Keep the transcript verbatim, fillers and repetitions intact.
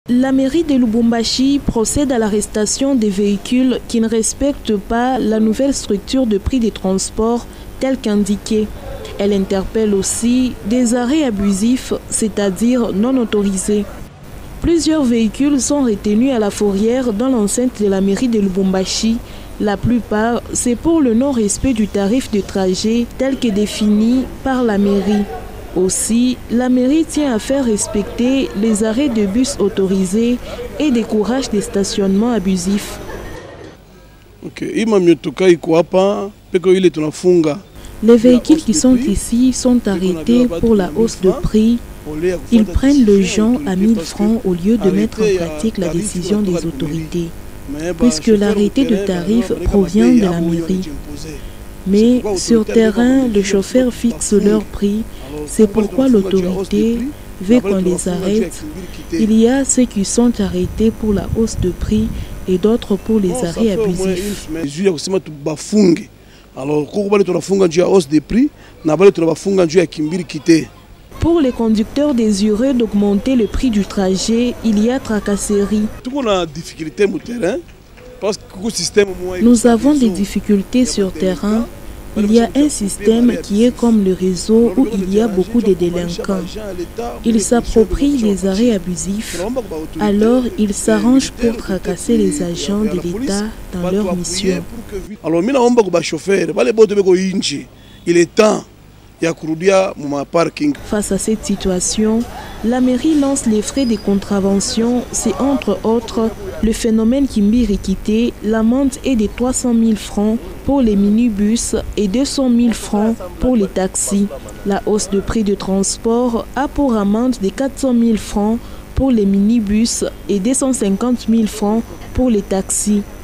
La mairie de Lubumbashi procède à l'arrestation des véhicules qui ne respectent pas la nouvelle structure de prix des transports telle qu'indiquée. Elle interpelle aussi des arrêts abusifs, c'est-à-dire non autorisés. Plusieurs véhicules sont retenus à la fourrière dans l'enceinte de la mairie de Lubumbashi. La plupart, c'est pour le non-respect du tarif de trajet tel que défini par la mairie. Aussi, la mairie tient à faire respecter les arrêts de bus autorisés et décourage des stationnements abusifs. Les véhicules qui sont ici sont arrêtés pour la hausse de prix. Ils prennent le gens à mille francs au lieu de mettre en pratique la décision des autorités, puisque l'arrêté de tarif provient de la mairie. Mais sur terrain, le chauffeur fixe leur prix. C'est pourquoi l'autorité veut qu'on les arrête. Il y a ceux qui sont arrêtés pour la hausse de prix et d'autres pour les arrêts abusifs. Pour les conducteurs désireux d'augmenter le prix du trajet, il y a tracasserie. Nous avons des difficultés sur terrain. Il y a un système qui est comme le réseau où il y a beaucoup de délinquants. Ils s'approprient les arrêts abusifs, alors ils s'arrangent pour tracasser les agents de l'État dans leur mission. Il est temps. Face à cette situation, la mairie lance les frais de contravention. C'est entre autres le phénomène Kimbirikité. L'amende est de trois cent mille francs pour les minibus et deux cent mille francs pour les taxis. La hausse de prix de transport a pour amende de quatre cent mille francs pour les minibus et deux cent cinquante mille francs pour les taxis.